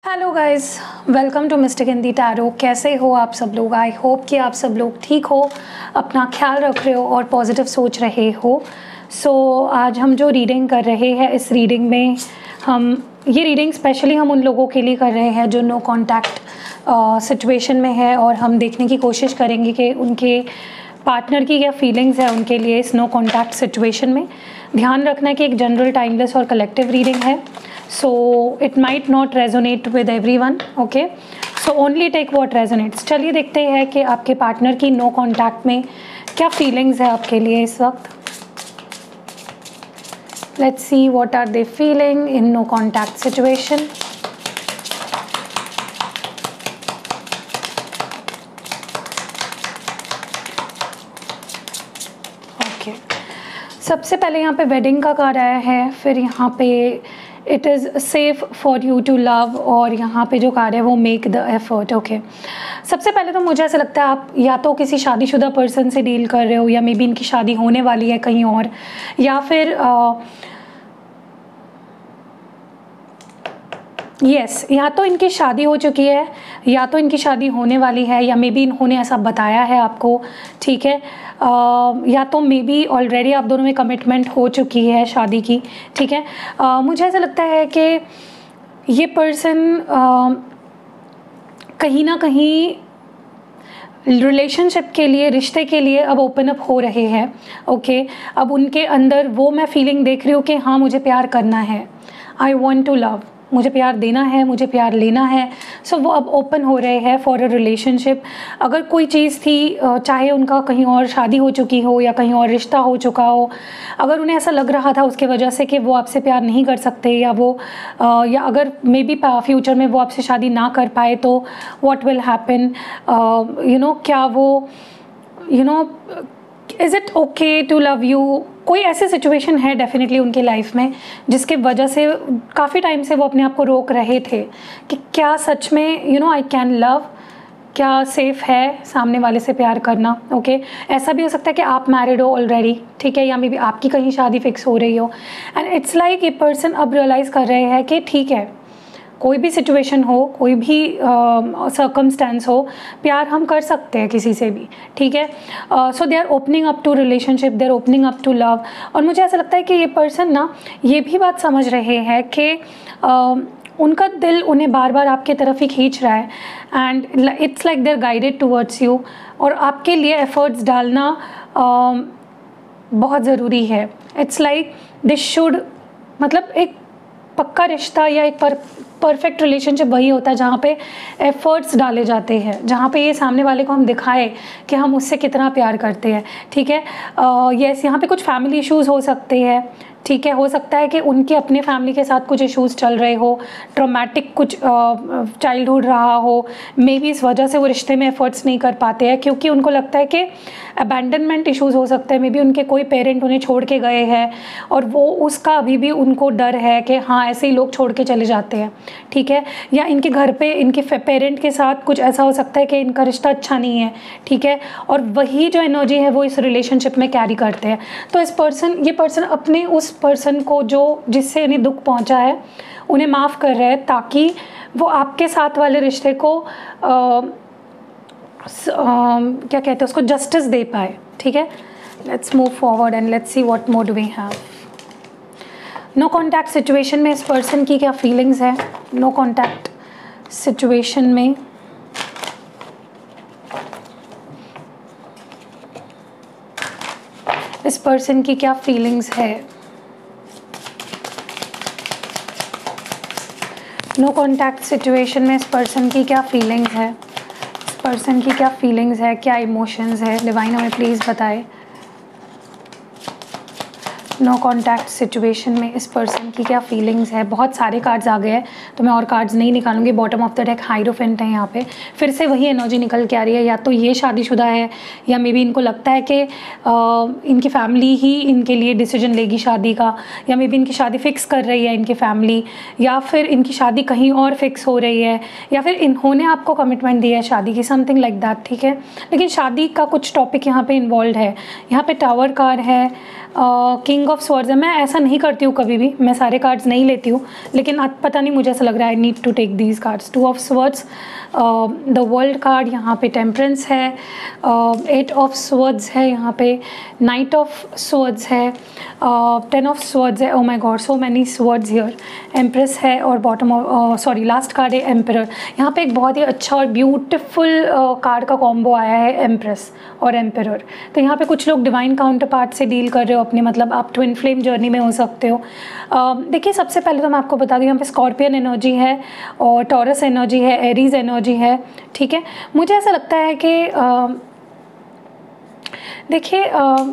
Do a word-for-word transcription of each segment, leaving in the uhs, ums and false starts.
Hello guys, welcome to mistake Hindi tarot. कैसे हो आप सब लोग? आई होप कि आप सब लोग ठीक हो, अपना ख्याल रख रहे हो और पॉजिटिव सोच रहे हो। सो so, आज हम जो रीडिंग कर रहे हैं, इस रीडिंग में हम ये रीडिंग स्पेशली हम उन लोगों के लिए कर रहे हैं जो नो कॉन्टैक्ट सिचुएशन में है, और हम देखने की कोशिश करेंगे कि उनके पार्टनर की क्या फीलिंग्स है उनके लिए इस नो कॉन्टैक्ट सिचुएशन में। ध्यान रखना है कि एक जनरल, टाइमलेस और कलेक्टिव रीडिंग है, so it might not resonate with everyone, okay, so only take what resonates। चलिए देखते हैं कि आपके पार्टनर की नो कॉन्टैक्ट में क्या फीलिंग्स है आपके लिए इस वक्त। let's see what are they feeling in no contact situation। okay, सबसे पहले यहाँ पे वेडिंग का कार्ड आया है, फिर यहाँ पे it is safe for you to love, और यहाँ पे जो कार्ड है वो मेक द एफर्ट। ओके, सबसे पहले तो मुझे ऐसा लगता है आप या तो किसी शादीशुदा पर्सन से डील कर रहे हो, या मे बी इनकी शादी होने वाली है कहीं और, या फिर यस uh, yes, या तो इनकी शादी हो चुकी है या तो इनकी शादी होने वाली है, या मे बी इन्होंने ऐसा बताया है आपको, ठीक है, uh, या तो मे बी ऑलरेडी आप दोनों में कमिटमेंट हो चुकी है शादी की, ठीक है। uh, मुझे ऐसा लगता है कि ये पर्सन uh, कहीं ना कहीं रिलेशनशिप के लिए, रिश्ते के लिए अब ओपन अप हो रहे हैं। Okay okay? अब उनके अंदर वो मैं फीलिंग देख रही हूँ कि हाँ मुझे प्यार करना है, आई वॉन्ट टू लव, मुझे प्यार देना है, मुझे प्यार लेना है। सो so, वो अब ओपन हो रहे हैं फॉर अ रिलेशनशिप। अगर कोई चीज़ थी, चाहे उनका कहीं और शादी हो चुकी हो या कहीं और रिश्ता हो चुका हो, अगर उन्हें ऐसा लग रहा था उसके वजह से कि वो आपसे प्यार नहीं कर सकते, या वो या अगर मे बी फ्यूचर में वो आपसे शादी ना कर पाए, तो what will happen, you know, क्या वो you know is it okay to love you. कोई ऐसी सिचुएशन है डेफिनेटली उनके लाइफ में जिसके वजह से काफ़ी टाइम से वो अपने आप को रोक रहे थे कि क्या सच में you know I can love, क्या सेफ़ है सामने वाले से प्यार करना। ओके okay? ऐसा भी हो सकता है कि आप मैरिड हो ऑलरेडी, ठीक है, या मे बी आपकी कहीं शादी फिक्स हो रही हो, एंड इट्स लाइक ये पर्सन अब रियलाइज़ कर रहे हैं कि ठीक है, कोई भी सिचुएशन हो, कोई भी सर्कमस्टेंस uh, हो, प्यार हम कर सकते हैं किसी से भी, ठीक है। So they are opening up to relationship, they are opening up to love. और मुझे ऐसा लगता है कि ये पर्सन ना ये भी बात समझ रहे हैं कि uh, उनका दिल उन्हें बार बार आपके तरफ ही खींच रहा है, and it's like they are guided towards you, और आपके लिए एफर्ट्स डालना uh, बहुत ज़रूरी है। इट्स लाइक दिस शुड, मतलब एक पक्का रिश्ता या एक पर परफेक्ट रिलेशनशिप वही होता है जहाँ पे एफर्ट्स डाले जाते हैं, जहाँ पे ये सामने वाले को हम दिखाएं कि हम उससे कितना प्यार करते हैं, ठीक है। यस, यहाँ पे कुछ फैमिली इश्यूज़ हो सकते हैं, ठीक है, हो सकता है कि उनके अपने फैमिली के साथ कुछ इश्यूज़ चल रहे हो, ट्रॉमेटिक कुछ चाइल्डहुड रहा हो, मे बी इस वजह से वो रिश्ते में एफर्ट्स नहीं कर पाते हैं क्योंकि उनको लगता है कि अबैंडनमेंट इश्यूज़ हो सकते हैं, मे बी उनके कोई पेरेंट उन्हें छोड़ के गए हैं और वो उसका अभी भी उनको डर है कि हाँ ऐसे ही लोग छोड़ के चले जाते हैं, ठीक है, या इनके घर पे इनके पेरेंट के साथ कुछ ऐसा हो सकता है कि इनका रिश्ता अच्छा नहीं है, ठीक है, और वही जो एनर्जी है वो इस रिलेशनशिप में कैरी करते हैं। तो इस पर्सन ये पर्सन अपने उस पर्सन को जो जिससे इन्हें दुख पहुंचा है उन्हें माफ़ कर रहे हैं, ताकि वो आपके साथ वाले रिश्ते को आ, स, आ, क्या कहते हैं उसको जस्टिस दे पाए, ठीक है। Let's move forward and let's see what more do we have. No contact situation में इस पर्सन की क्या फीलिंग्स है? नो कॉन्टैक्ट सिचुएशन में इस पर्सन की क्या फीलिंग्स है? नो कॉन्टैक्ट सिचुएशन में इस पर्सन की क्या फीलिंग्स है? इस पर्सन की क्या फीलिंग्स है, क्या इमोशंस है? डिवाइन हमें प्लीज़ बताए। नो कॉन्टैक्ट सिचुएशन में इस पर्सन की क्या फीलिंग्स है? बहुत सारे कार्ड्स आ गए हैं तो मैं और कार्ड्स नहीं निकालूंगी। Bottom of the deck hierophant है, यहाँ पे फिर से वही एनर्जी निकल के आ रही है। या तो ये शादीशुदा है, या मे बी इनको लगता है कि इनकी फैमिली ही इनके लिए डिसीजन लेगी शादी का, या मे बी इनकी शादी फिक्स कर रही है इनकी फैमिली, या फिर इनकी शादी कहीं और फिक्स हो रही है, या फिर इन्होंने आपको कमिटमेंट दिया है शादी की, समथिंग लाइक दैट, ठीक है। लेकिन शादी का कुछ टॉपिक यहाँ पे इन्वॉल्व है। यहाँ पे टावर कार्ड है, किंग किंग ऑफ स्वॉर्ड्स है। मैं ऐसा नहीं करती हूँ कभी भी, मैं सारे कार्ड्स नहीं लेती हूँ, लेकिन आज पता नहीं मुझे ऐसा लग रहा है I need to take these cards. Two of swords, the world card, यहाँ पे टेम्परेंस है, एट ऑफ स्वॉर्ड्स है, यहाँ पे नाइट ऑफ स्वॉर्ड्स है, टेन ऑफ स्वॉर्ड्स है। Oh my God, so many swords here. Empress है और bottom of sorry last card है एम्परर। यहाँ पे एक बहुत ही अच्छा और ब्यूटीफुल कार्ड का कॉम्बो आया है, एम्प्रेस और एम्परर। तो यहाँ पे कुछ लोग डिवाइन काउंटर पार्ट से डील कर रहे हो अपने, मतलब आप ट्विन फ्लेम जर्नी में हो सकते हो। देखिए सबसे पहले तो मैं आपको बता दूँ, यहाँ पे स्कॉर्पियन एनर्जी है और टॉरस एनर्जी है, एरीज एनर्जी है, ठीक है। मुझे ऐसा लगता है कि देखिए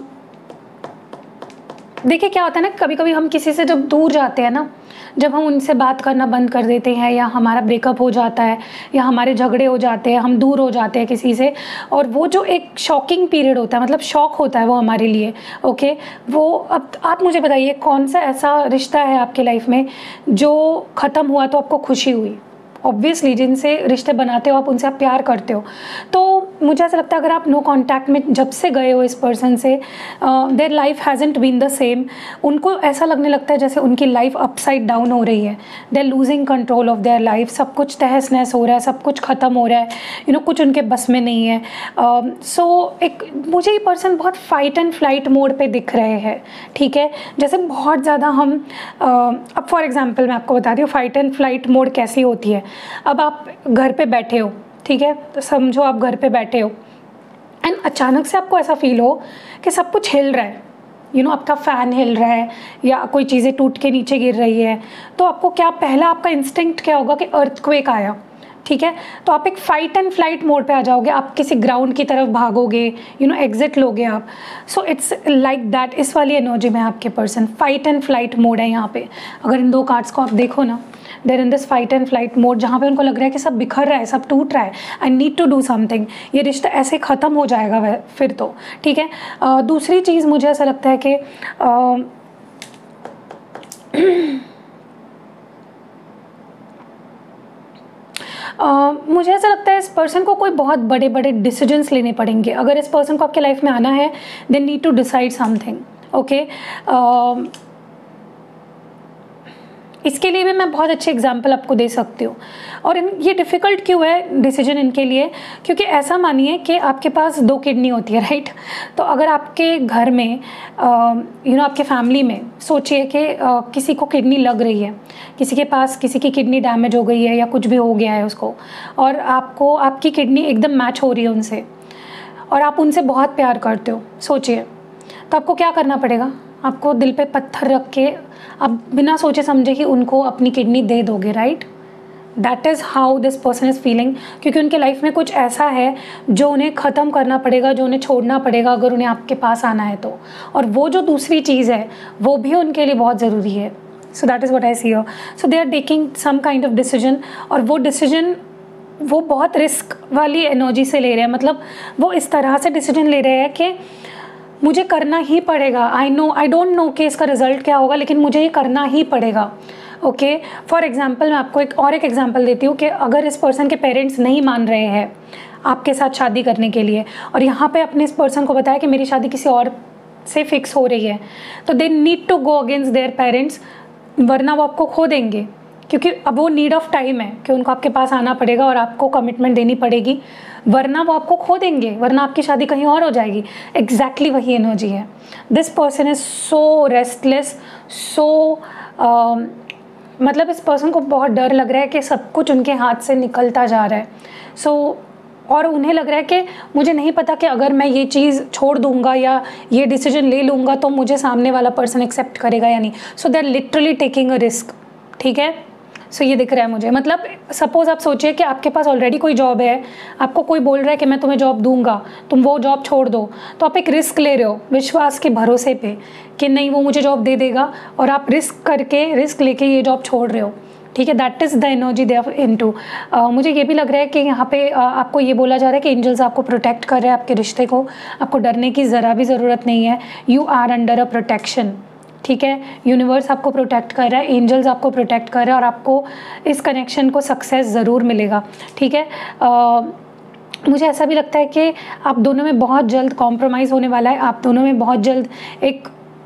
देखिए क्या होता है ना, कभी कभी हम किसी से जब दूर जाते हैं ना, जब हम उनसे बात करना बंद कर देते हैं, या हमारा ब्रेकअप हो जाता है, या हमारे झगड़े हो जाते हैं, हम दूर हो जाते हैं किसी से, और वो जो एक शॉकिंग पीरियड होता है, मतलब शॉक होता है वो हमारे लिए, ओके। वो अब आप मुझे बताइए कौन सा ऐसा रिश्ता है आपके लाइफ में जो ख़त्म हुआ तो आपको खुशी हुई? ऑब्वियसली जिनसे रिश्ते बनाते हो आप, उनसे आप प्यार करते हो। तो मुझे ऐसा लगता है अगर आप नो कांटेक्ट में जब से गए हो इस पर्सन से, their life hasn't been the same. उनको ऐसा लगने लगता है जैसे उनकी लाइफ अपसाइड डाउन हो रही है, they are losing control of their life. सब कुछ तहस नहस हो रहा है, सब कुछ ख़त्म हो रहा है, यू नो कुछ उनके बस में नहीं है। सो uh, so, एक मुझे ये पर्सन बहुत फाइट एंड फ्लाइट मोड पे दिख रहे हैं, ठीक है। जैसे बहुत ज़्यादा हम uh, अब फॉर एग्जांपल मैं आपको बता रही हूँ फाइट एंड फ्लाइट मोड कैसी होती है। अब आप घर पे बैठे हो, ठीक है, तो समझो आप घर पे बैठे हो एंड अचानक से आपको ऐसा फील हो कि सब कुछ हिल रहा है, यू you नो know, आपका फ़ैन हिल रहा है या कोई चीज़ें टूट के नीचे गिर रही है, तो आपको क्या पहला आपका इंस्टिंक्ट क्या होगा कि अर्थक्वेक आया, ठीक है। तो आप एक फाइट एंड फ्लाइट मोड पे आ जाओगे, आप किसी ग्राउंड की तरफ भागोगे, यू नो एग्जिट लोगे आप। सो इट्स लाइक दैट, इस वाली एनर्जी में आपके person fight and flight mode है यहाँ पे। अगर इन दो कार्ड्स को आप देखो ना, there in this fight and flight mode, जहाँ पे उनको लग रहा है कि सब बिखर रहा है, सब टूट रहा है, I need to do something, ये रिश्ता ऐसे ख़त्म हो जाएगा वह फिर तो, ठीक है। uh, दूसरी चीज़ मुझे ऐसा लगता है कि uh, Uh, मुझे ऐसा लगता है इस पर्सन को कोई बहुत बड़े बड़े डिसीजंस लेने पड़ेंगे। अगर इस पर्सन को आपके लाइफ में आना है, they need to decide something, okay. इसके लिए भी मैं बहुत अच्छे एग्जाम्पल आपको दे सकती हूँ। और इन ये डिफ़िकल्ट क्यों है डिसीजन इनके लिए? क्योंकि ऐसा मानिए कि आपके पास दो किडनी होती है, राइट। तो अगर आपके घर में यू नो आपके फैमिली में सोचिए कि किसी को किडनी लग रही है, किसी के पास किसी की किडनी डैमेज हो गई है या कुछ भी हो गया है उसको, और आपको आपकी किडनी एकदम मैच हो रही है उनसे, और आप उनसे बहुत प्यार करते हो, सोचिए, तो आपको क्या करना पड़ेगा? आपको दिल पे पत्थर रख के आप बिना सोचे समझे ही उनको अपनी किडनी दे दोगे, right. That is how this person is feeling, क्योंकि उनके लाइफ में कुछ ऐसा है जो उन्हें ख़त्म करना पड़ेगा, जो उन्हें छोड़ना पड़ेगा अगर उन्हें आपके पास आना है तो। और वो जो दूसरी चीज़ है वो भी उनके लिए बहुत ज़रूरी है। So that is what I see here. So they are taking some kind of decision, और वो डिसीजन वो बहुत रिस्क वाली एनर्जी से ले रहे हैं। मतलब वो इस तरह से डिसीजन ले रहे हैं कि मुझे करना ही पड़ेगा। I know I don't know कि इसका रिज़ल्ट क्या होगा, लेकिन मुझे ये करना ही पड़ेगा, ओके। फॉर एग्जांपल मैं आपको एक और एक एग्जांपल देती हूँ कि अगर इस पर्सन के पेरेंट्स नहीं मान रहे हैं आपके साथ शादी करने के लिए, और यहाँ पे अपने इस पर्सन को बताया कि मेरी शादी किसी और से फिक्स हो रही है, तो they need to go against their parents, वरना वो आपको खो देंगे। क्योंकि अब वो नीड ऑफ टाइम है कि उनको आपके पास आना पड़ेगा और आपको कमिटमेंट देनी पड़ेगी, वरना वो आपको खो देंगे, वरना आपकी शादी कहीं और हो जाएगी। एग्जैक्टली exactly वही एनर्जी है। This person is so restless, so मतलब इस पर्सन को बहुत डर लग रहा है कि सब कुछ उनके हाथ से निकलता जा रहा है। सो so, और उन्हें लग रहा है कि मुझे नहीं पता कि अगर मैं ये चीज़ छोड़ दूंगा या ये डिसीजन ले लूँगा तो मुझे सामने वाला पर्सन एक्सेप्ट करेगा या नहीं। So they are literally taking a risk, ठीक है। सो so, ये दिख रहा है मुझे। मतलब सपोज़ आप सोचिए कि आपके पास ऑलरेडी कोई जॉब है, आपको कोई बोल रहा है कि मैं तुम्हें जॉब दूंगा, तुम वो जॉब छोड़ दो, तो आप एक रिस्क ले रहे हो विश्वास के भरोसे पे कि नहीं वो मुझे जॉब दे देगा, और आप रिस्क करके रिस्क लेके ये जॉब छोड़ रहे हो, ठीक है। That is the energy they are into. मुझे ये भी लग रहा है कि यहाँ पे uh, आपको ये बोला जा रहा है कि एंजल्स आपको प्रोटेक्ट कर रहे हैं आपके रिश्ते को, आपको डरने की ज़रा भी ज़रूरत नहीं है। You are under a protection, ठीक है। यूनिवर्स आपको प्रोटेक्ट कर रहा है, एंजल्स आपको प्रोटेक्ट कर रहे हैं, और आपको इस कनेक्शन को सक्सेस ज़रूर मिलेगा, ठीक है। uh, मुझे ऐसा भी लगता है कि आप दोनों में बहुत जल्द कॉम्प्रोमाइज़ होने वाला है, आप दोनों में बहुत जल्द एक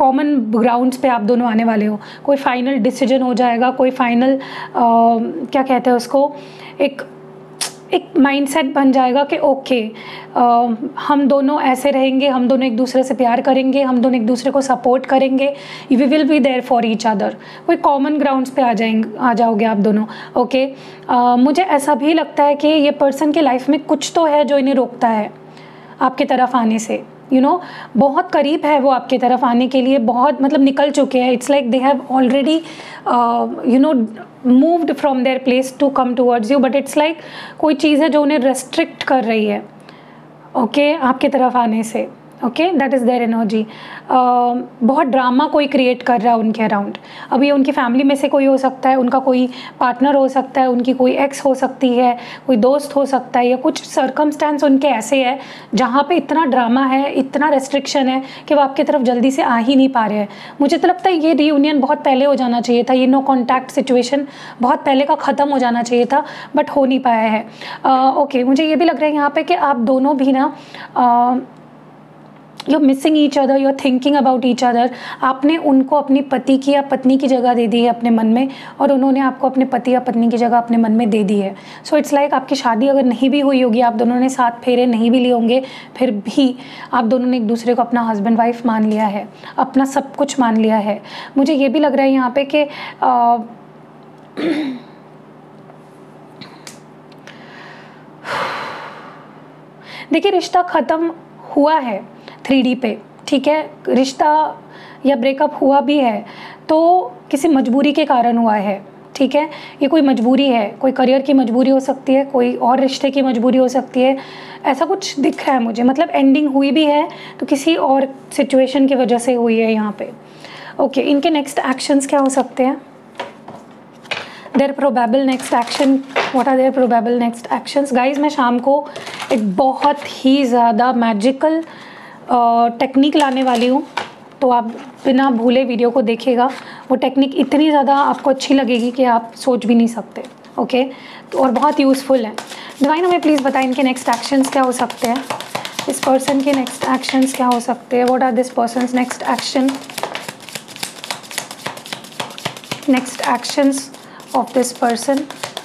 कॉमन ग्राउंड्स पे आप दोनों आने वाले हो, कोई फाइनल डिसीजन हो जाएगा, कोई फाइनल क्या कहते हैं उसको, एक एक माइंडसेट बन जाएगा कि ओके हम दोनों ऐसे रहेंगे, हम दोनों एक दूसरे से प्यार करेंगे, हम दोनों एक दूसरे को सपोर्ट करेंगे, we will be there for each other. कोई कॉमन ग्राउंड्स पे आ जाएंगे आ जाओगे आप दोनों। Okay okay? मुझे ऐसा भी लगता है कि ये पर्सन की लाइफ में कुछ तो है जो इन्हें रोकता है आपके तरफ आने से। यू you नो know, बहुत करीब है वो आपके तरफ आने के लिए, बहुत मतलब निकल चुके हैं। It's like they have already you know moved from their place to come towards you, but it's like कोई चीज़ है जो उन्हें रेस्ट्रिक्ट कर रही है ओके okay, आपके तरफ आने से। Okay that is their energy. बहुत ड्रामा कोई क्रिएट कर रहा है उनके अराउंड। अब ये उनकी फैमिली में से कोई हो सकता है, उनका कोई पार्टनर हो सकता है, उनकी कोई एक्स हो सकती है, कोई दोस्त हो सकता है, या कुछ सर्कमस्टेंस उनके ऐसे है जहाँ पे इतना ड्रामा है, इतना रेस्ट्रिक्शन है कि वो आपकी तरफ जल्दी से आ ही नहीं पा रहे हैं। मुझे तो लगता है ये रीयूनियन बहुत पहले हो जाना चाहिए था, ये नो कॉन्टैक्ट सिचुएशन बहुत पहले का ख़त्म हो जाना चाहिए था, बट हो नहीं पाया है। ओके uh, okay, मुझे ये भी लग रहा है यहाँ पे कि आप दोनों भी ना uh, you are missing each other, you are thinking about each other. आपने उनको अपनी पति की या पत्नी की जगह दे दी है अपने मन में, और उन्होंने आपको अपने पति या पत्नी की जगह अपने मन में दे दी है। सो इट्स लाइक आपकी शादी अगर नहीं भी हुई होगी, आप दोनों ने साथ फेरे नहीं भी लिए होंगे, फिर भी आप दोनों ने एक दूसरे को अपना हस्बैंड वाइफ मान लिया है, अपना सब कुछ मान लिया है। मुझे ये भी लग रहा है यहाँ पे कि देखिए रिश्ता ख़त्म हुआ है थ्री डी पे, ठीक है, रिश्ता या ब्रेकअप हुआ भी है तो किसी मजबूरी के कारण हुआ है, ठीक है। ये कोई मजबूरी है, कोई करियर की मजबूरी हो सकती है, कोई और रिश्ते की मजबूरी हो सकती है, ऐसा कुछ दिख रहा है मुझे। मतलब एंडिंग हुई भी है तो किसी और सिचुएशन की वजह से हुई है यहाँ पे। ओके, इनके नेक्स्ट एक्शंस क्या हो सकते हैं? Their probable next action, what are their probable next actions? Guys मैं शाम को एक बहुत ही ज़्यादा मैजिकल टेक्निक लाने वाली हूँ, तो आप बिना भूले वीडियो को देखिएगा। वो टेक्निक इतनी ज़्यादा आपको अच्छी लगेगी कि आप सोच भी नहीं सकते। ओके तो और बहुत यूज़फुल है। डिवाइन हमें प्लीज़ बताएं इनके नेक्स्ट एक्शंस क्या हो सकते हैं, इस पर्सन के नेक्स्ट एक्शंस क्या हो सकते हैं। What are this person's next action, next actions of this person.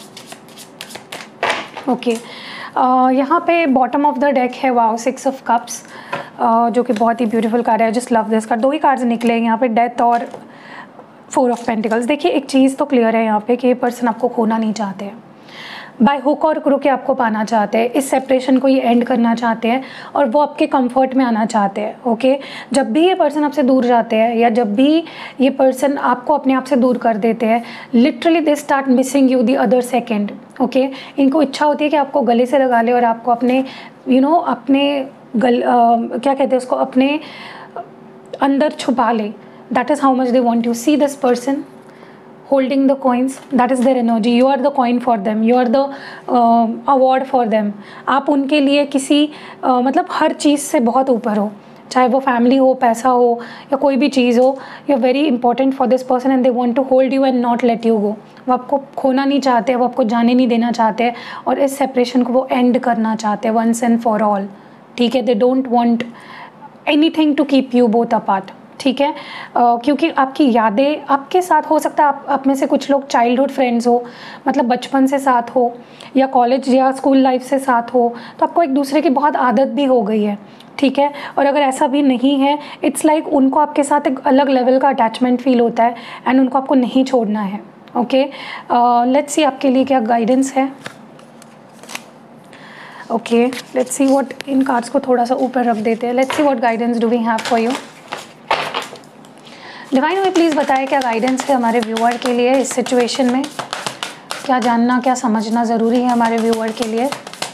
Okay यहाँ पे बॉटम ऑफ द डेक है wow six of cups, Uh, जो कि बहुत ही ब्यूटीफुल कार्ड है। Just love this card. दो ही कार्ड्स निकले हैं यहाँ पे, डेथ और फोर ऑफ पेंटिकल्स। देखिए एक चीज़ तो क्लियर है यहाँ पे कि ये पर्सन आपको खोना नहीं चाहते हैं, बाय हुक और क्रुक आपको पाना चाहते हैं, इस सेपरेशन को ये एंड करना चाहते हैं और वो आपके कंफर्ट में आना चाहते हैं। ओके जब भी ये पर्सन आपसे दूर जाते हैं या जब भी ये पर्सन आपको अपने आप से दूर कर देते हैं, literally they start missing you the other second. Okay इनको इच्छा होती है कि आपको गले से लगा ले और आपको अपने यू you नो know, अपने गल uh, क्या कहते हैं उसको, अपने अंदर छुपा ले। That is how much they want you. See this person holding the coins, that is their energy. You are the coin for them, you are the award for them. आप उनके लिए किसी uh, मतलब हर चीज़ से बहुत ऊपर हो, चाहे वो फैमिली हो, पैसा हो या कोई भी चीज़ हो। You are very important for this person and they want to hold you and not let you go. वो आपको खोना नहीं चाहते, वो आपको जाने नहीं देना चाहते और इस सेपरेशन को वो एंड करना चाहते हैं वंस एंड फॉर ऑल। ठीक है, they don't want anything to keep you both apart. ठीक है uh, क्योंकि आपकी यादें आपके साथ हो सकता है, आप, आप में से कुछ लोग चाइल्डहुड फ्रेंड्स हो, मतलब बचपन से साथ हो या कॉलेज या स्कूल लाइफ से साथ हो, तो आपको एक दूसरे की बहुत आदत भी हो गई है। ठीक है, और अगर ऐसा भी नहीं है, इट्स लाइक like उनको आपके साथ एक अलग लेवल का अटैचमेंट फील होता है एंड उनको आपको नहीं छोड़ना है। ओके लेट्स सी आपके लिए क्या गाइडेंस है। ओके लेट्स सी व्हाट, इन कार्ड्स को थोड़ा सा ऊपर रख देते हैं। Let's see what guidance do we have for you. Divine हमें प्लीज़ बताएं क्या गाइडेंस है हमारे व्यूअर के लिए इस सिचुएशन में, क्या जानना क्या समझना ज़रूरी है हमारे व्यूअर के लिए।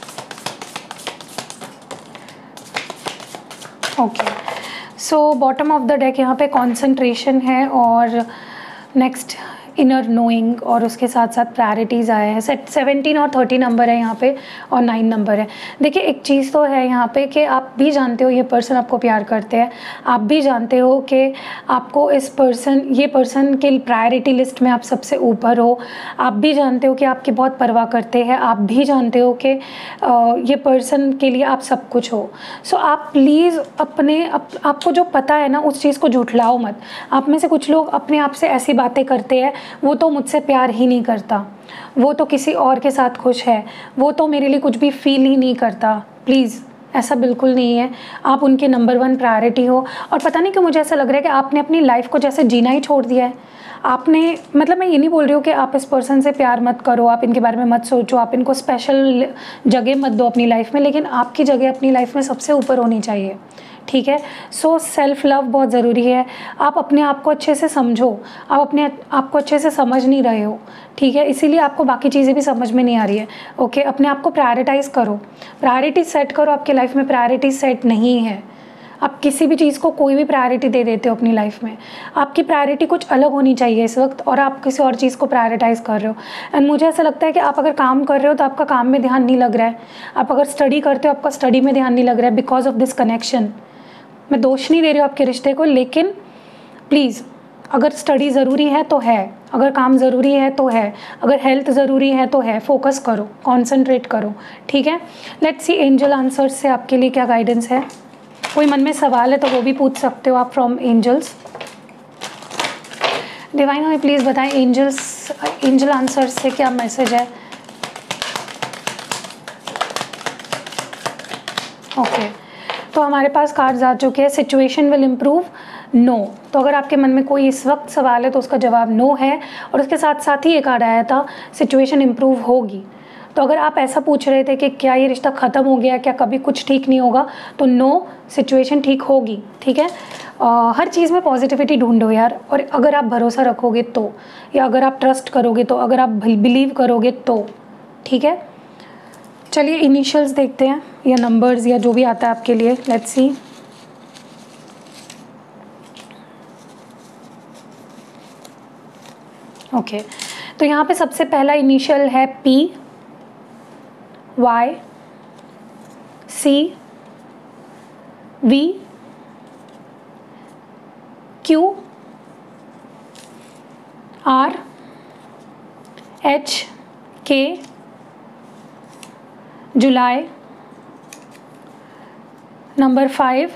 Okay so bottom of the deck यहाँ पे कंसंट्रेशन है और नेक्स्ट इनर नोइंग और उसके साथ साथ प्रायोरिटीज़ आए हैं। सेट सेवनटीन और थर्टी नंबर है यहाँ पे और नाइन नंबर है। देखिए एक चीज़ तो है यहाँ पे कि आप भी जानते हो ये पर्सन आपको प्यार करते हैं, आप भी जानते हो कि आपको इस पर्सन ये पर्सन के प्रायोरिटी लिस्ट में आप सबसे ऊपर हो, आप भी जानते हो कि आपकी बहुत परवाह करते हैं, आप भी जानते हो कि ये पर्सन के लिए आप सब कुछ हो। सो so, आप प्लीज़ अपने आप, आपको जो पता है ना उस चीज़ को झुठलाओ मत। आप में से कुछ लोग अपने आप से ऐसी बातें करते हैं, वो तो मुझसे प्यार ही नहीं करता, वो तो किसी और के साथ खुश है, वो तो मेरे लिए कुछ भी फील ही नहीं करता। प्लीज़ ऐसा बिल्कुल नहीं है, आप उनके नंबर वन प्रायोरिटी हो। और पता नहीं क्यों मुझे ऐसा लग रहा है कि आपने अपनी लाइफ को जैसे जीना ही छोड़ दिया है। आपने मतलब मैं ये नहीं बोल रही हूँ कि आप इस पर्सन से प्यार मत करो, आप इनके बारे में मत सोचो, आप इनको स्पेशल जगह मत दो अपनी लाइफ में, लेकिन आपकी जगह अपनी लाइफ में सबसे ऊपर होनी चाहिए, ठीक है। सो सेल्फ़ लव बहुत ज़रूरी है। आप अपने आप को अच्छे से समझो, आप अपने आप को अच्छे से समझ नहीं रहे हो, ठीक है, इसीलिए आपको बाकी चीज़ें भी समझ में नहीं आ रही है। ओके, अपने आप को प्रायोरिटाइज़ करो, प्रायोरिटी सेट करो। आपकी लाइफ में प्रायोरिटी सेट नहीं है, आप किसी भी चीज़ को कोई भी प्रायोरिटी दे देते हो अपनी लाइफ में। आपकी प्रायोरिटी कुछ अलग होनी चाहिए इस वक्त, और आप किसी और चीज़ को प्रायोरिटाइज़ कर रहे हो। एंड मुझे ऐसा लगता है कि आप अगर काम कर रहे हो तो आपका काम में ध्यान नहीं लग रहा है, आप अगर स्टडी करते हो आपका स्टडी में ध्यान नहीं लग रहा है, बिकॉज ऑफ दिस कनेक्शन। मैं दोष नहीं दे रही हूँ आपके रिश्ते को, लेकिन प्लीज़ अगर स्टडी ज़रूरी है तो है, अगर काम ज़रूरी है तो है, अगर हेल्थ ज़रूरी है तो है, फोकस करो, कॉन्सेंट्रेट करो, ठीक है। लेट्स सी एंजल आंसर्स से आपके लिए क्या गाइडेंस है। कोई मन में सवाल है तो वो भी पूछ सकते हो आप फ्रॉम एंजल्स। डिवाइन हमें प्लीज़ बताएं एंजल्स एंजल आंसर्स से क्या मैसेज है। ओके, तो हमारे पास कार्ड्स आ चुके हैं। Situation will improve, no. तो अगर आपके मन में कोई इस वक्त सवाल है तो उसका जवाब नो है, और उसके साथ साथ ही एक कार्ड आया था सिचुएशन इम्प्रूव होगी। तो अगर आप ऐसा पूछ रहे थे कि क्या ये रिश्ता ख़त्म हो गया, क्या कभी कुछ ठीक नहीं होगा, तो नो, सिचुएशन ठीक होगी, ठीक है। आ, हर चीज़ में पॉजिटिविटी ढूंढो यार, और अगर आप भरोसा रखोगे तो, या अगर आप ट्रस्ट करोगे तो, अगर आप बिलीव करोगे तो, ठीक है। चलिए इनिशियल्स देखते हैं, या नंबर्स, या जो भी आता है आपके लिए। Let's see. ओके, तो यहाँ पे सबसे पहला इनिशियल है P, Y, C, V, Q, R, H, K, जुलाई, नंबर फाइव,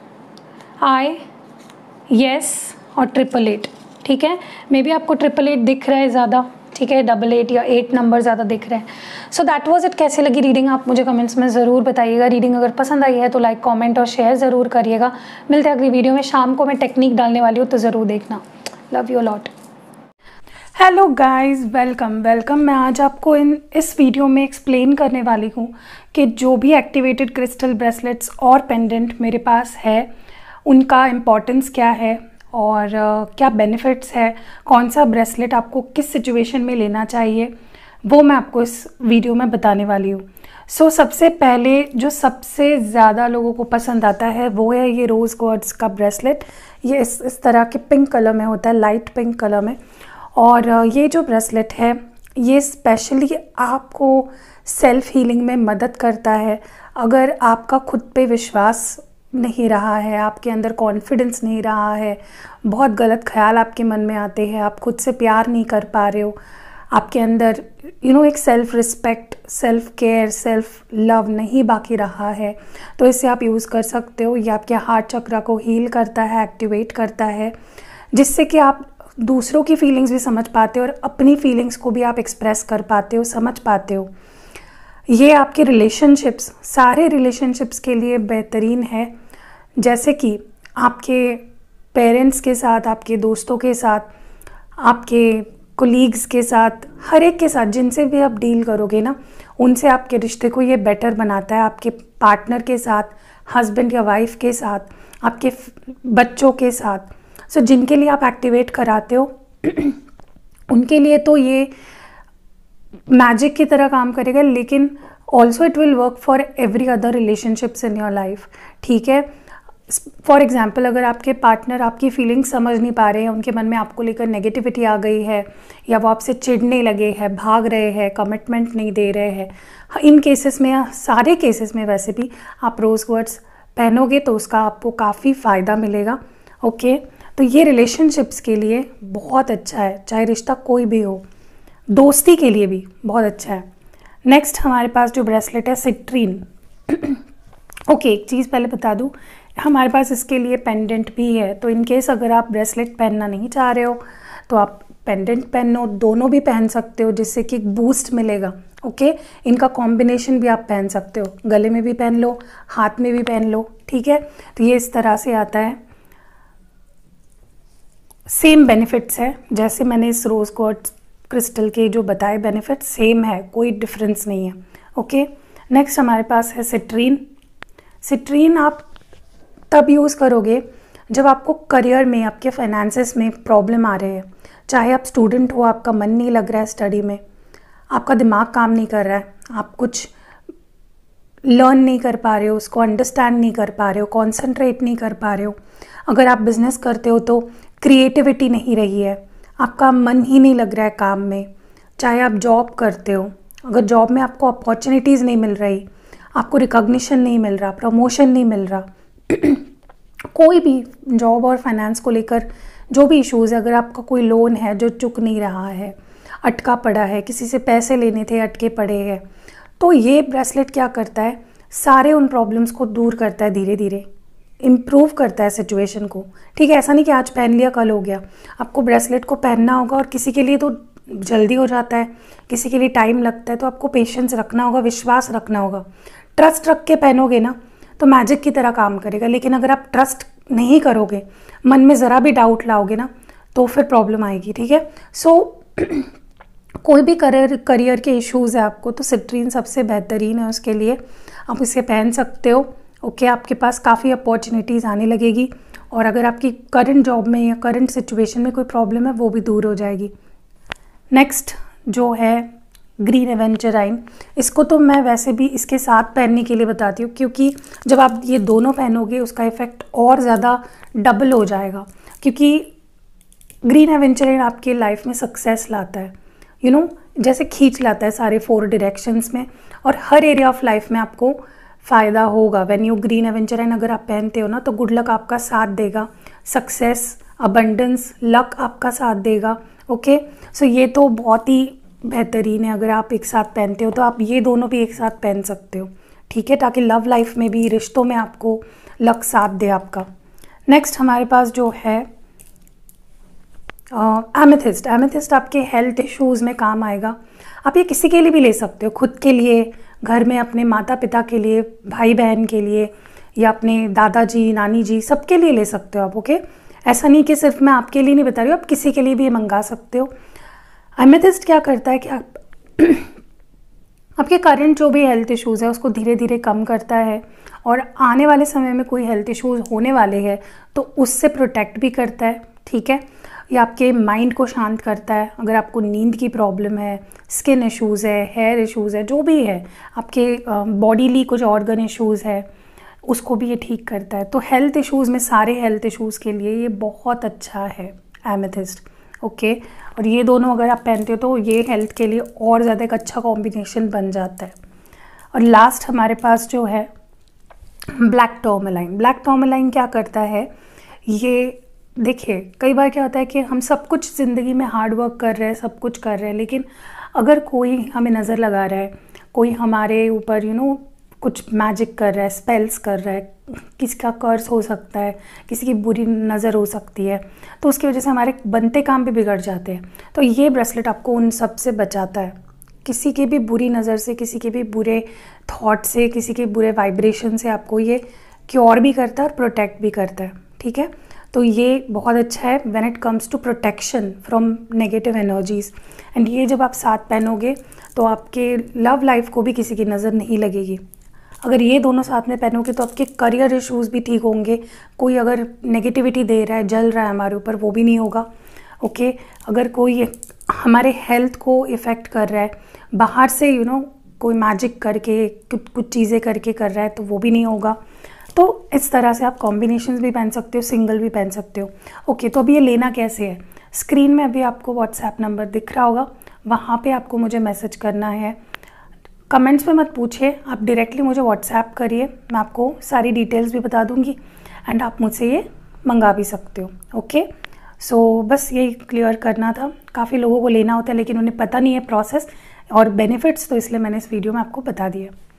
आई, यस और ट्रिपल एट, ठीक है। मे बी आपको ट्रिपल एट दिख रहा है ज़्यादा, ठीक है, डबल एट या एट नंबर ज़्यादा दिख रहे हैं। So that was it. कैसी लगी रीडिंग आप मुझे कमेंट्स में ज़रूर बताइएगा। रीडिंग अगर पसंद आई है तो लाइक, कमेंट और शेयर ज़रूर करिएगा। मिलते हैं अगली वीडियो में। शाम को मैं टेक्निक डालने वाली हूँ तो ज़रूर देखना। Love you lot. Hello guys, welcome welcome. मैं आज आपको इन इस वीडियो में एक्सप्लेन करने वाली हूँ कि जो भी एक्टिवेटेड क्रिस्टल ब्रेसलेट्स और पेंडेंट मेरे पास है उनका इम्पोर्टेंस क्या है, और uh, क्या बेनिफिट्स है, कौन सा ब्रेसलेट आपको किस सिचुएशन में लेना चाहिए, वो मैं आपको इस वीडियो में बताने वाली हूँ। सो so, सबसे पहले जो सबसे ज़्यादा लोगों को पसंद आता है वो है ये रोज़ क्वार्ट्ज का ब्रेसलेट। ये इस इस तरह के पिंक कलर में होता है, लाइट पिंक कलर में। और uh, ये जो ब्रेसलेट है ये स्पेशली आपको सेल्फ हीलिंग में मदद करता है। अगर आपका खुद पे विश्वास नहीं रहा है, आपके अंदर कॉन्फिडेंस नहीं रहा है, बहुत गलत ख्याल आपके मन में आते हैं, आप खुद से प्यार नहीं कर पा रहे हो, आपके अंदर यू नो एक self respect, self care, self love नहीं बाकी रहा है, तो इसे आप यूज़ कर सकते हो। ये आपके हार्ट चक्र को हील करता है, एक्टिवेट करता है, जिससे कि आप दूसरों की फीलिंग्स भी समझ पाते हो और अपनी फीलिंग्स को भी आप एक्सप्रेस कर पाते हो, समझ पाते हो। ये आपके रिलेशनशिप्स, सारे रिलेशनशिप्स के लिए बेहतरीन है, जैसे कि आपके पेरेंट्स के साथ, आपके दोस्तों के साथ, आपके कोलीग्स के साथ, हर एक के साथ जिनसे भी आप डील करोगे ना, उनसे आपके रिश्ते को ये बेटर बनाता है। आपके पार्टनर के साथ, हस्बैंड या वाइफ के साथ, आपके बच्चों के साथ, सो so, जिनके लिए आप एक्टिवेट कराते हो उनके लिए तो ये मैजिक की तरह काम करेगा, लेकिन also it will work for every other relationships in your life, ठीक है। फॉर एग्ज़ाम्पल अगर आपके पार्टनर आपकी फीलिंग्स समझ नहीं पा रहे हैं, उनके मन में आपको लेकर नेगेटिविटी आ गई है, या वो आपसे चिढ़ने लगे हैं, भाग रहे हैं, कमिटमेंट नहीं दे रहे हैं, इन केसेस में या सारे केसेस में वैसे भी आप रोज़ क्वार्ट्ज पहनोगे तो उसका आपको काफ़ी फ़ायदा मिलेगा। ओके, तो ये रिलेशनशिप्स के लिए बहुत अच्छा है, चाहे रिश्ता कोई भी हो, दोस्ती के लिए भी बहुत अच्छा है। नेक्स्ट हमारे पास जो ब्रेसलेट है सिट्रीन। ओके okay, एक चीज़ पहले बता दूँ, हमारे पास इसके लिए पेंडेंट भी है, तो इन केस अगर आप ब्रेसलेट पहनना नहीं चाह रहे हो तो आप पेंडेंट पहनो, दोनों भी पहन सकते हो जिससे कि बूस्ट मिलेगा। Okay okay? इनका कॉम्बिनेशन भी आप पहन सकते हो, गले में भी पहन लो, हाथ में भी पहन लो, ठीक है। तो ये इस तरह से आता है, सेम बेनिफिट्स है जैसे मैंने इस रोज़ क्वार्ट्ज क्रिस्टल के जो बताए बेनिफिट सेम है, कोई डिफरेंस नहीं है। ओके, नेक्स्ट हमारे पास है सिट्रीन। सिट्रीन आप तब यूज़ करोगे जब आपको करियर में, आपके फाइनेंसेस में प्रॉब्लम आ रहे हैं, चाहे आप स्टूडेंट हो, आपका मन नहीं लग रहा है स्टडी में, आपका दिमाग काम नहीं कर रहा है, आप कुछ लर्न नहीं कर पा रहे हो, उसको अंडरस्टैंड नहीं कर पा रहे हो, कॉन्सेंट्रेट नहीं कर पा रहे हो। अगर आप बिजनेस करते हो तो क्रिएटिविटी नहीं रही है, आपका मन ही नहीं लग रहा है काम में, चाहे आप जॉब करते हो, अगर जॉब में आपको अपॉर्चुनिटीज़ नहीं मिल रही, आपको रिकॉग्निशन नहीं मिल रहा, प्रमोशन नहीं मिल रहा, कोई भी जॉब और फाइनेंस को लेकर जो भी इश्यूज़ है, अगर आपका कोई लोन है जो चुक नहीं रहा है, अटका पड़ा है, किसी से पैसे लेने थे अटके पड़े हैं, तो ये ब्रेसलेट क्या करता है, सारे उन प्रॉब्लम्स को दूर करता है, धीरे धीरे इम्प्रूव करता है सिचुएशन को। ठीक है, ऐसा नहीं कि आज पहन लिया कल हो गया, आपको ब्रेसलेट को पहनना होगा, और किसी के लिए तो जल्दी हो जाता है, किसी के लिए टाइम लगता है, तो आपको पेशेंस रखना होगा, विश्वास रखना होगा, ट्रस्ट रख के पहनोगे ना तो मैजिक की तरह काम करेगा। लेकिन अगर आप ट्रस्ट नहीं करोगे, मन में ज़रा भी डाउट लाओगे ना, तो फिर प्रॉब्लम आएगी। ठीक है, सो कोई भी करियर करियर के इश्यूज़ है आपको, तो सिट्रीन सबसे बेहतरीन है उसके लिए, आप इसे पहन सकते हो। ओके, आपके पास काफ़ी अपॉर्चुनिटीज़ आने लगेगी, और अगर आपकी करंट जॉब में या करंट सिचुएशन में कोई प्रॉब्लम है वो भी दूर हो जाएगी। नेक्स्ट जो है ग्रीन एवेंचराइन, इसको तो मैं वैसे भी इसके साथ पहनने के लिए बताती हूँ, क्योंकि जब आप ये दोनों पहनोगे उसका इफ़ेक्ट और ज़्यादा डबल हो जाएगा, क्योंकि ग्रीन एवेंचराइन आपके लाइफ में सक्सेस लाता है, यू you नो know, जैसे खींच लाता है सारे फोर डायरेक्शंस में, और हर एरिया ऑफ लाइफ में आपको फ़ायदा होगा। व्हेन यू ग्रीन एवेंचराइन अगर आप पहनते हो ना, तो गुड लक आपका साथ देगा, सक्सेस, अबंडेंस, लक आपका साथ देगा। ओके, सो ये तो बहुत ही बेहतरीन है, अगर आप एक साथ पहनते हो तो आप ये दोनों भी एक साथ पहन सकते हो। ठीक है, ताकि लव लाइफ में भी, रिश्तों में आपको लक साथ दे आपका। नेक्स्ट हमारे पास जो है एमेथिस्ट। एमेथिस्ट आपके हेल्थ इश्यूज़ में काम आएगा। आप ये किसी के लिए भी ले सकते हो, खुद के लिए, घर में अपने माता पिता के लिए, भाई बहन के लिए, या अपने दादाजी नानी जी, सबके लिए ले सकते हो आप। ओके, ऐसा नहीं कि सिर्फ मैं आपके लिए नहीं बता रही हूँ, आप किसी के लिए भी मंगा सकते हो। एमेथिस्ट क्या करता है कि आप आपके करंट जो भी हेल्थ इश्यूज़ है उसको धीरे धीरे कम करता है, और आने वाले समय में कोई हेल्थ इश्यूज़ होने वाले हैं तो उससे प्रोटेक्ट भी करता है। ठीक है, ये आपके माइंड को शांत करता है। अगर आपको नींद की प्रॉब्लम है, स्किन इश्यूज़ है, हेयर इश्यूज़ है, जो भी है, आपके बॉडीली कुछ ऑर्गन इश्यूज़ है, उसको भी ये ठीक करता है। तो हेल्थ इश्यूज़ में, सारे हेल्थ इश्यूज़ के लिए ये बहुत अच्छा है एमेथिस्ट। ओके, और ये दोनों अगर आप पहनते हो तो ये हेल्थ के लिए और ज़्यादा एक अच्छा कॉम्बिनेशन बन जाता है। और लास्ट हमारे पास जो है ब्लैक टर्मलाइन। ब्लैक टर्मलाइन क्या करता है, ये देखिए कई बार क्या होता है कि हम सब कुछ ज़िंदगी में हार्ड वर्क कर रहे हैं, सब कुछ कर रहे हैं, लेकिन अगर कोई हमें नज़र लगा रहा है, कोई हमारे ऊपर यू नो कुछ मैजिक कर रहा है, स्पेल्स कर रहा है, किसी का कर्स हो सकता है, किसी की बुरी नज़र हो सकती है, तो उसकी वजह से हमारे बनते काम भी बिगड़ जाते हैं। तो ये ब्रेसलेट आपको उन सब से बचाता है, किसी की भी बुरी नज़र से, किसी के भी बुरे थॉट से, किसी के बुरे वाइब्रेशन से आपको ये क्योर भी करता है और प्रोटेक्ट भी करता है। ठीक है, तो ये बहुत अच्छा है when it comes to protection from negative energies. And ये जब आप साथ पहनोगे तो आपके लव लाइफ को भी किसी की नज़र नहीं लगेगी। अगर ये दोनों साथ में पहनोगे तो आपके करियर इश्यूज़ भी ठीक होंगे, कोई अगर नेगेटिविटी दे रहा है, जल रहा है हमारे ऊपर, वो भी नहीं होगा। ओके, अगर कोई हमारे हेल्थ को इफ़ेक्ट कर रहा है, बाहर से यू नो कोई मैजिक करके कुछ कुछ चीज़ें करके कर रहा है, तो वो भी नहीं होगा। तो इस तरह से आप कॉम्बिनेशंस भी पहन सकते हो, सिंगल भी पहन सकते हो। ओके, तो अभी ये लेना कैसे है, स्क्रीन में अभी आपको व्हाट्सएप नंबर दिख रहा होगा, वहाँ पे आपको मुझे मैसेज करना है। कमेंट्स में मत पूछिए, आप डायरेक्टली मुझे व्हाट्सएप करिए, मैं आपको सारी डिटेल्स भी बता दूँगी एंड आप मुझसे ये मंगा भी सकते हो। ओके, सो so, बस यही क्लियर करना था। काफ़ी लोगों को लेना होता है लेकिन उन्हें पता नहीं है प्रोसेस और बेनिफिट्स, तो इसलिए मैंने इस वीडियो में आपको बता दिया।